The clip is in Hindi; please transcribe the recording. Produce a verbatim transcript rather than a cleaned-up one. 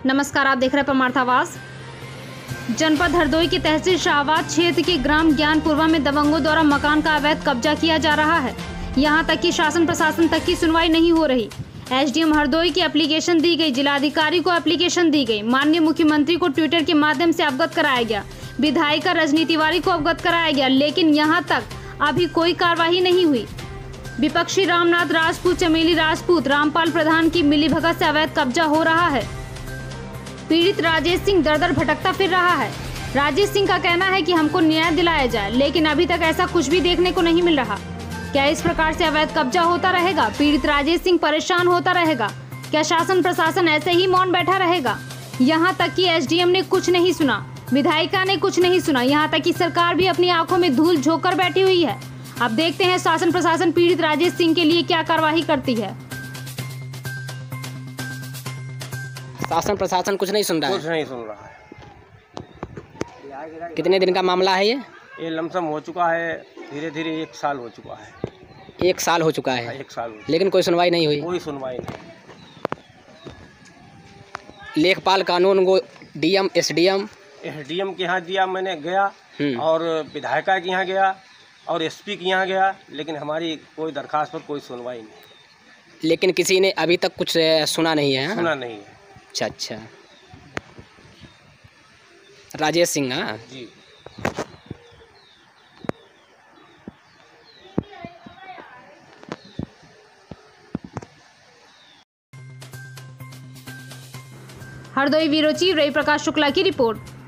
नमस्कार, आप देख रहे हैं परमार्थावास। जनपद हरदोई के तहसील शाहबाद क्षेत्र के ग्राम ज्ञानपुरवा में दबंगों द्वारा मकान का अवैध कब्जा किया जा रहा है। यहां तक कि शासन प्रशासन तक की सुनवाई नहीं हो रही। एसडीएम हरदोई की एप्लीकेशन दी गई, जिलाधिकारी को एप्लीकेशन दी गई, माननीय मुख्यमंत्री को ट्विटर के माध्यम से अवगत कराया गया, विधायिका रजनी तिवारी को अवगत कराया गया, लेकिन यहां तक अभी कोई कार्रवाई नहीं हुई। विपक्षी रामनाथ राजपूत, चमेली राजपूत, रामपाल प्रधान की मिलीभगत से अवैध कब्जा हो रहा है। पीड़ित राजेश सिंह दर दर भटकता फिर रहा है। राजेश सिंह का कहना है कि हमको न्याय दिलाया जाए, लेकिन अभी तक ऐसा कुछ भी देखने को नहीं मिल रहा। क्या इस प्रकार से अवैध कब्जा होता रहेगा? पीड़ित राजेश सिंह परेशान होता रहेगा? क्या शासन प्रशासन ऐसे ही मौन बैठा रहेगा? यहाँ तक कि एसडीएम ने कुछ नहीं सुना, विधायिका ने कुछ नहीं सुना, यहाँ तक कि सरकार भी अपनी आंखों में धूल झोंक कर बैठी हुई है। अब देखते हैं शासन प्रशासन पीड़ित राजेश सिंह के लिए क्या कार्रवाई करती है। शासन प्रशासन कुछ नहीं सुन रहा है। कुछ नहीं सुन रहा है। कितने दिन का मामला है ये? ये लमसम हो चुका है, धीरे धीरे एक साल हो चुका है। एक साल हो चुका है। एक साल हो चुका। लेकिन कोई सुनवाई नहीं हुई। कोई सुनवाई नहीं। लेखपाल कानून को डीएम एसडीएम एसडीएम के यहाँ दिया, मैंने गया और विधायिका के यहाँ गया और एसपी के यहाँ गया, लेकिन हमारी कोई दरखास्त पर कोई सुनवाई नहीं। लेकिन किसी ने अभी तक कुछ सुना नहीं है। सुना नहीं है। अच्छा अच्छा। राजेश सिंह हाँ जी। हरदोई ब्यूरो चीफ रवि प्रकाश शुक्ला की रिपोर्ट।